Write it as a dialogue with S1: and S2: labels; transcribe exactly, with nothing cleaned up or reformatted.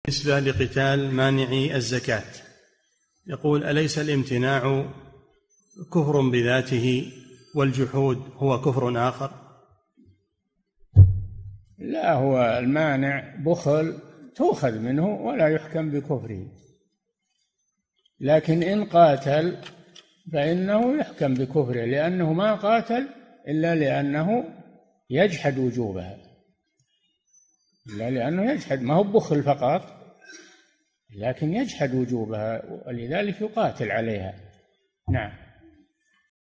S1: بالنسبة لقتال مانعي الزكاة، يقول: أليس الامتناع كفر بذاته والجحود هو كفر آخر؟
S2: لا، هو المانع بخل تؤخذ منه ولا يحكم بكفره، لكن إن قاتل فإنه يحكم بكفره، لأنه ما قاتل إلا لأنه يجحد وجوبها، إلا لأنه يجحد، ما هو بخل فقط لكن يجحد وجوبها، ولذلك يقاتل عليها. نعم.